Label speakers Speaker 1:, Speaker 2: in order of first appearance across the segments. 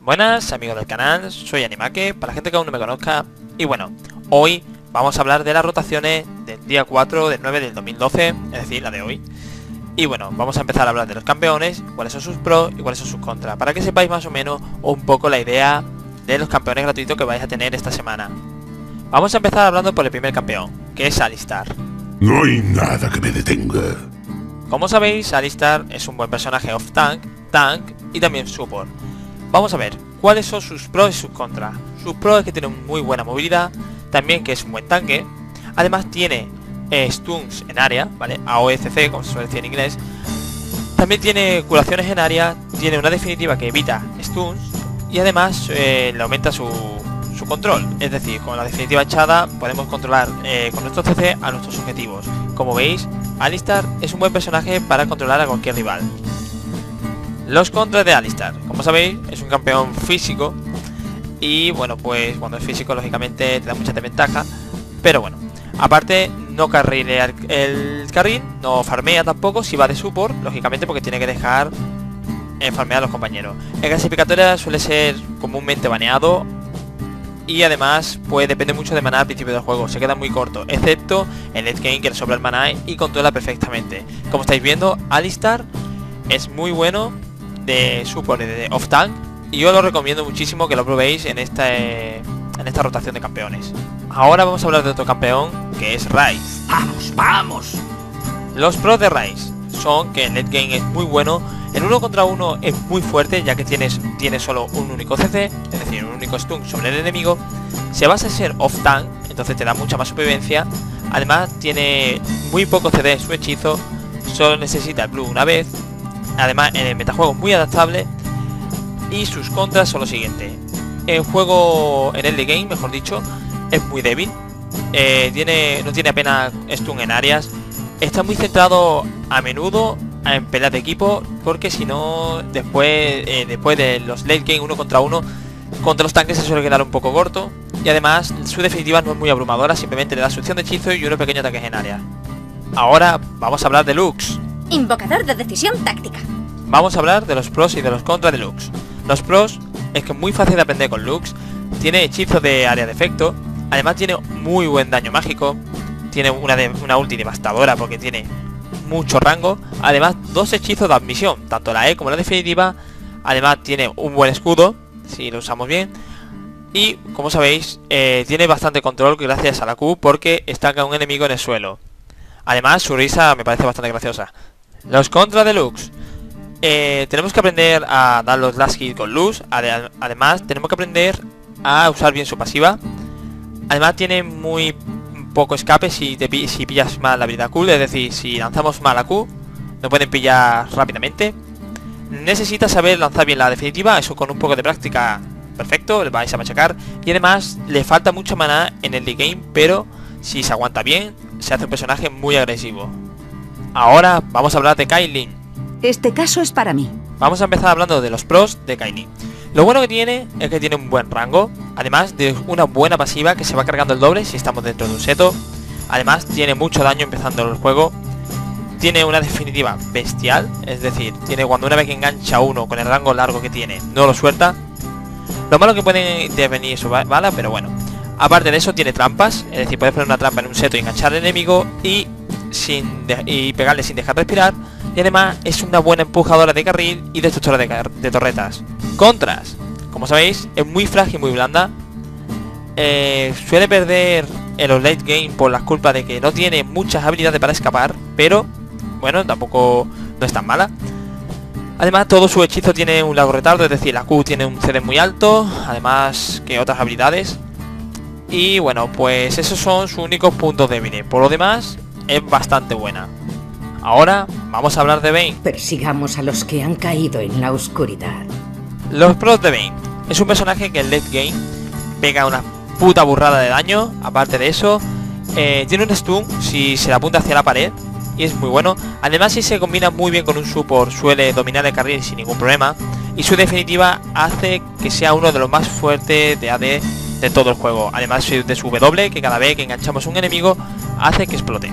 Speaker 1: Buenas amigos del canal, soy Animake, para la gente que aún no me conozca. Y bueno, hoy vamos a hablar de las rotaciones del día 4 del 9 del 2012, es decir, la de hoy. Y bueno, vamos a empezar a hablar de los campeones, cuáles son sus pros y cuáles son sus contras, para que sepáis más o menos un poco la idea de los campeones gratuitos que vais a tener esta semana. Vamos a empezar hablando por el primer campeón, que es Alistar.
Speaker 2: No hay nada que me detenga.
Speaker 1: Como sabéis, Alistar es un buen personaje off-tank, tank y también support. Vamos a ver cuáles son sus pros y sus contras. Sus pros es que tiene muy buena movilidad, también que es un buen tanque. Además tiene stuns en área, ¿vale? AOECC, como se suele decir en inglés. También tiene curaciones en área, tiene una definitiva que evita stuns y además le aumenta su control. Es decir, con la definitiva echada podemos controlar con nuestro CC a nuestros objetivos. Como veis, Alistar es un buen personaje para controlar a cualquier rival. Los contras de Alistar, como sabéis, es un campeón físico y bueno, pues cuando es físico lógicamente te da mucha desventaja, pero bueno, aparte no carrilea el carril, no farmea tampoco si va de support, lógicamente porque tiene que dejar farmear a los compañeros. En clasificatoria suele ser comúnmente baneado y además pues depende mucho de maná al principio del juego, se queda muy corto, excepto en late game que le sobra el maná y controla perfectamente. Como estáis viendo, Alistar es muy bueno de support y de off tank y yo lo recomiendo muchísimo que lo probéis en esta rotación de campeones. Ahora vamos a hablar de otro campeón que es Ryze.
Speaker 2: ¡Vamos, vamos!
Speaker 1: Los pros de Ryze son que en late game es muy bueno, en 1 contra 1 es muy fuerte ya que tiene solo un único CC, es decir, un único stun sobre el enemigo. Se basa en ser off tank, entonces te da mucha más supervivencia. Además tiene muy poco CD en su hechizo, solo necesita el blue una vez. Además en el metajuego es muy adaptable y sus contras son lo siguiente. El juego en early game, mejor dicho, es muy débil, no tiene apenas stun en áreas, está muy centrado a menudo en peleas de equipo, porque si no después de los late game 1 contra 1 contra los tanques se suele quedar un poco corto. Y además su definitiva no es muy abrumadora, simplemente le da succión de hechizo y unos pequeños ataques en área. Ahora vamos a hablar de Lux.
Speaker 3: Invocador de decisión táctica.
Speaker 1: Vamos a hablar de los pros y de los contras de Lux. Los pros es que es muy fácil de aprender con Lux, tiene hechizo de área de efecto, además tiene muy buen daño mágico, tiene una ulti devastadora porque tiene mucho rango, además 2 hechizos de admisión, tanto la E como la definitiva, además tiene un buen escudo, si lo usamos bien, y como sabéis, tiene bastante control gracias a la Q porque estanca a un enemigo en el suelo. Además su risa me parece bastante graciosa. Los contras de Lux. Tenemos que aprender a dar los last hits con Lux. Además tenemos que aprender a usar bien su pasiva. Además tiene muy poco escape si pillas mal la habilidad Q. Es decir, si lanzamos mal a Q no pueden pillar rápidamente. Necesita saber lanzar bien la definitiva. Eso con un poco de práctica perfecto, le vais a machacar. Y además le falta mucho maná en el late game, pero si se aguanta bien se hace un personaje muy agresivo. Ahora vamos a hablar de Caitlyn.
Speaker 4: Este caso es para mí.
Speaker 1: Vamos a empezar hablando de los pros de Caitlyn. Lo bueno que tiene es que tiene un buen rango, además de una buena pasiva que se va cargando el doble si estamos dentro de un seto. Además tiene mucho daño empezando el juego. Tiene una definitiva bestial, es decir, tiene cuando una vez que engancha uno con el rango largo que tiene, no lo suelta. Lo malo que pueden intervenir su bala, pero bueno. Aparte de eso tiene trampas, es decir, puedes poner una trampa en un seto y enganchar al enemigo y pegarle sin dejar respirar. Y además es una buena empujadora de carril y destructora de torretas. Contras. Como sabéis, es muy frágil y muy blanda. Suele perder en los late game por las culpas de que no tiene muchas habilidades para escapar, pero bueno, tampoco no es tan mala. Además todo su hechizo tiene un largo retardo, es decir, la Q tiene un CD muy alto, además que otras habilidades. Y bueno, pues esos son sus únicos puntos débiles. Por lo demás, es bastante buena. Ahora vamos a hablar de Vayne.
Speaker 4: Persigamos a los que han caído en la oscuridad.
Speaker 1: Los pros de Vayne. Es un personaje que en late game pega una puta burrada de daño. Aparte de eso, tiene un stun si se la apunta hacia la pared y es muy bueno. Además, si se combina muy bien con un support, suele dominar el carril sin ningún problema. Y su definitiva hace que sea uno de los más fuertes de AD de todo el juego. Además de su W, que cada vez que enganchamos un enemigo hace que explote.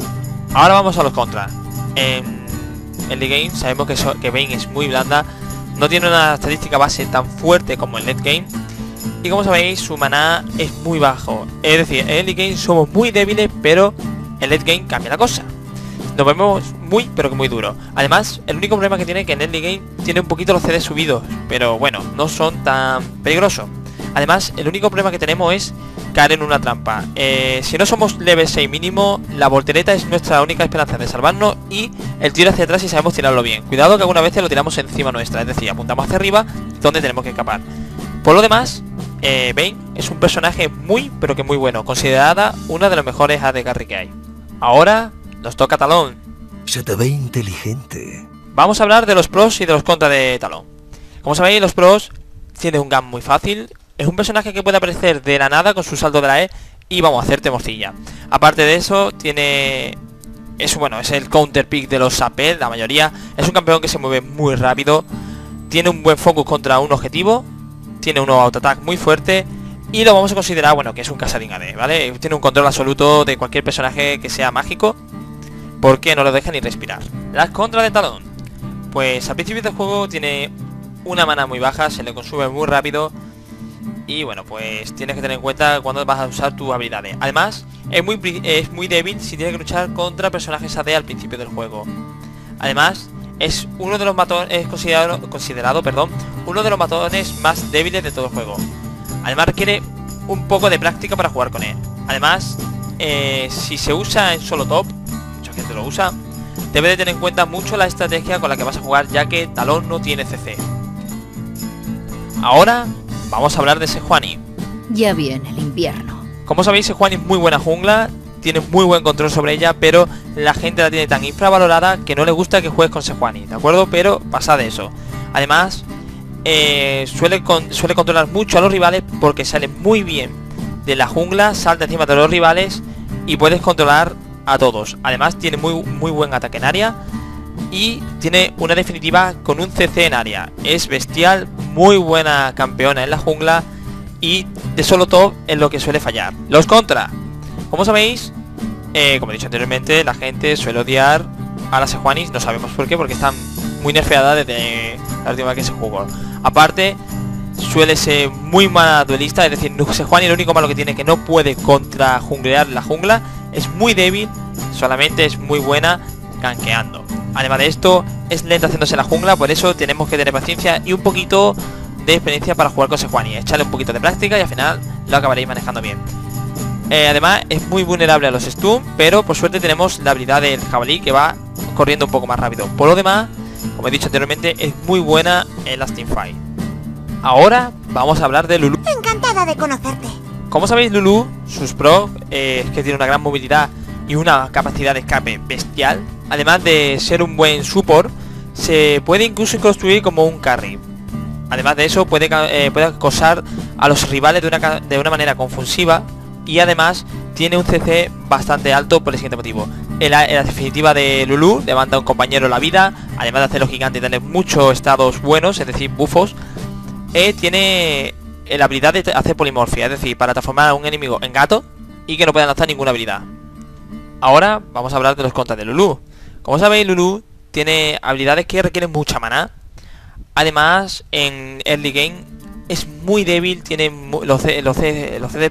Speaker 1: Ahora vamos a los contras. En early game sabemos que Vayne es muy blanda. no tiene una estadística base tan fuerte como el late game. Y como sabéis, su maná es muy bajo. Es decir, en el late game somos muy débiles, pero en late game cambia la cosa. Nos vemos muy, pero que muy duro. Además, el único problema que tiene es que en el late game tiene un poquito los CD subidos, pero bueno, no son tan peligrosos. Además, el único problema que tenemos es caer en una trampa. Si no somos level 6 mínimo, la voltereta es nuestra única esperanza de salvarnos y el tiro hacia atrás si sabemos tirarlo bien. Cuidado que alguna vez lo tiramos encima nuestra, es decir, apuntamos hacia arriba donde tenemos que escapar. Por lo demás, Vayne es un personaje muy, pero que muy bueno, considerada una de los mejores AD Carry que hay. Ahora nos toca Talon.
Speaker 5: Se te ve inteligente.
Speaker 1: Vamos a hablar de los pros y de los contras de Talon. Como sabéis, los pros tienen un gun muy fácil. Es un personaje que puede aparecer de la nada con su salto de la E y vamos a hacerte morcilla. Aparte de eso, tiene... es el counter pick de los AP, la mayoría. Es un campeón que se mueve muy rápido. Tiene un buen focus contra un objetivo. Tiene un auto-attack muy fuerte. Y lo vamos a considerar, que es un Casadín AD, ¿vale? Tiene un control absoluto de cualquier personaje que sea mágico, porque no lo deja ni respirar. Las contras de Talon. Pues al principio del juego tiene una mana muy baja, se le consume muy rápido. Y bueno, pues tienes que tener en cuenta cuando vas a usar tus habilidades. Además, es muy débil si tienes que luchar contra personajes AD al principio del juego. Además, es uno de los matones, considerado, uno de los matones más débiles de todo el juego. Además requiere un poco de práctica para jugar con él. Además, si se usa en solo top, mucha gente lo usa, debe de tener en cuenta mucho la estrategia con la que vas a jugar, ya que Talon no tiene CC. Ahora vamos a hablar de Sejuani.
Speaker 3: Ya viene el invierno.
Speaker 1: Como sabéis, Sejuani es muy buena jungla, tiene muy buen control sobre ella, pero la gente la tiene tan infravalorada que no le gusta que juegues con Sejuani, ¿de acuerdo? Pero pasa de eso. Además, suele controlar mucho a los rivales porque sale muy bien de la jungla, salta encima de los rivales y puedes controlar a todos. Además, tiene muy buen ataque en área y tiene una definitiva con un CC en área. Es bestial, muy buena campeona en la jungla y de solo top es lo que suele fallar. Los contra. Como sabéis, como he dicho anteriormente, la gente suele odiar a las Sejuanis, no sabemos por qué, porque están muy nerfeadas desde la última vez que se jugó. Aparte, suele ser muy mala duelista, es decir, Sejuani lo único malo que tiene es que no puede contra junglear la jungla, es muy débil, solamente es muy buena gankeando. Además de esto, es lenta haciéndose la jungla, por eso tenemos que tener paciencia y un poquito de experiencia para jugar con Sejuani. Echarle un poquito de práctica y al final lo acabaréis manejando bien. Además es muy vulnerable a los stun, pero por suerte tenemos la habilidad del jabalí que va corriendo un poco más rápido. Por lo demás, como he dicho anteriormente, es muy buena en las teamfight. Ahora vamos a hablar de Lulu.
Speaker 3: Encantada de conocerte.
Speaker 1: Como sabéis, Lulu, sus pros es que tiene una gran movilidad y una capacidad de escape bestial. Además de ser un buen support, se puede incluso construir como un carry. Además de eso, puede acosar a los rivales de una manera confusiva. Y además tiene un CC bastante alto por el siguiente motivo. En la definitiva de Lulu levanta a un compañero la vida. Además de hacerlo gigante y darle muchos estados buenos, es decir, buffos. Tiene la habilidad de hacer polimorfia, es decir, para transformar a un enemigo en gato y que no pueda lanzar ninguna habilidad. Ahora vamos a hablar de los contras de Lulu. Como sabéis, Lulu tiene habilidades que requieren mucha maná. Además, en early game es muy débil, tiene los CD,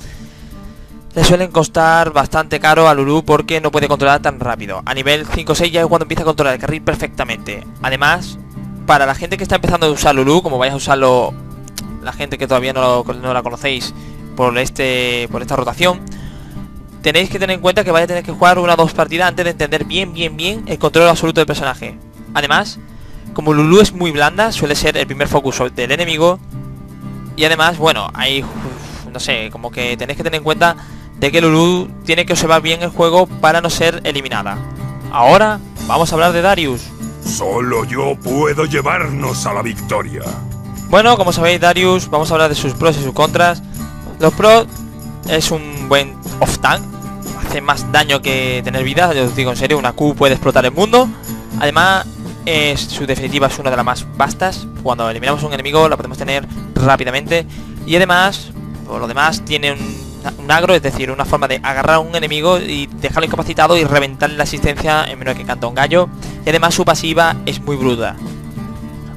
Speaker 1: le suelen costar bastante caro a Lulu porque no puede controlar tan rápido. A nivel 5-6 ya es cuando empieza a controlar el carril perfectamente. Además, para la gente que está empezando a usar Lulu, como vais a usarlo, la gente que todavía no la conocéis por esta rotación, tenéis que tener en cuenta que vais a tener que jugar una o dos partidas antes de entender bien el control absoluto del personaje. Además, como Lulu es muy blanda, suele ser el primer focus del enemigo. Y además, bueno, hay, no sé, como que tenéis que tener en cuenta de que Lulu tiene que observar bien el juego para no ser eliminada. Ahora vamos a hablar de Darius.
Speaker 2: Solo yo puedo llevarnos a la victoria.
Speaker 1: Bueno, como sabéis, Darius, vamos a hablar de sus pros y sus contras. Los pros, es un buen off-tank, hace más daño que tener vida, yo os digo en serio, una Q puede explotar el mundo. Además, su definitiva es una de las más vastas. Cuando eliminamos a un enemigo la podemos tener rápidamente. Y además, por lo demás, tiene un agro, es decir, una forma de agarrar a un enemigo y dejarlo incapacitado y reventarle la asistencia en menos que canta un gallo. Y además su pasiva es muy bruta.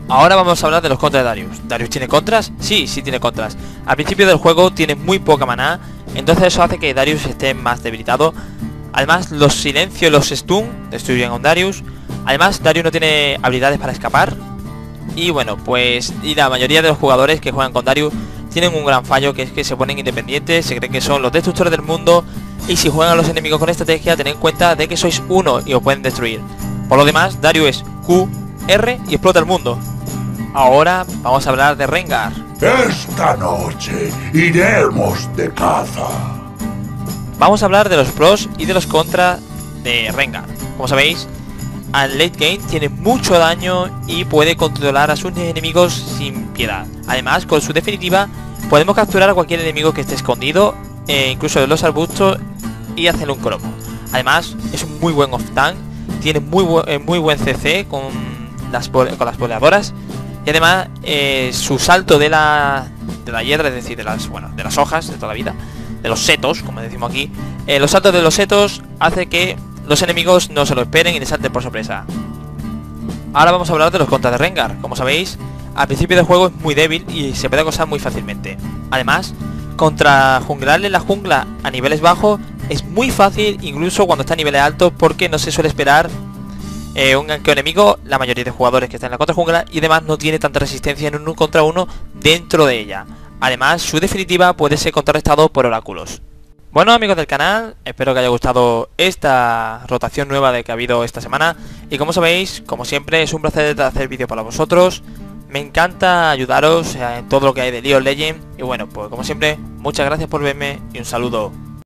Speaker 1: Ahora vamos a hablar de los contras de Darius. ¿Darius tiene contras? Sí, sí tiene contras. Al principio del juego tiene muy poca maná, entonces eso hace que Darius esté más debilitado. Además, los silencios y los stun destruyen a un Darius. Además, Darius no tiene habilidades para escapar. Y bueno, pues la mayoría de los jugadores que juegan con Darius tienen un gran fallo, que es que se ponen independientes, se creen que son los destructores del mundo. Y si juegan a los enemigos con estrategia, tened en cuenta de que sois uno y os pueden destruir. Por lo demás, Darius es Q, R y explota el mundo. Ahora vamos a hablar de Rengar.
Speaker 2: Esta noche iremos de caza.
Speaker 1: Vamos a hablar de los pros y de los contras de Rengar. Como sabéis, al late game tiene mucho daño y puede controlar a sus enemigos sin piedad. Además, con su definitiva podemos capturar a cualquier enemigo que esté escondido, incluso de los arbustos, y hacerle un cromo. Además, es un muy buen off-tank, tiene muy buen CC con las boleadoras. Y además, su salto de la hiedra, es decir, de las hojas de toda la vida, de los setos, como decimos aquí, los saltos de los setos hace que los enemigos no se lo esperen y les salten por sorpresa. Ahora vamos a hablar de los contras de Rengar. Como sabéis, al principio del juego es muy débil y se puede acosar muy fácilmente. Además, contra junglarle la jungla a niveles bajos es muy fácil, incluso cuando está a niveles altos, porque no se suele esperar un ganqueo enemigo, la mayoría de jugadores que están en la contra jungla, y además no tiene tanta resistencia en un 1 contra 1 dentro de ella. Además, su definitiva puede ser contrarrestado por oráculos. Bueno, amigos del canal, espero que haya gustado esta rotación nueva que ha habido esta semana. Y como sabéis, como siempre, es un placer hacer vídeos para vosotros. Me encanta ayudaros en todo lo que hay de League of Legends. Y bueno, pues como siempre, muchas gracias por verme y un saludo.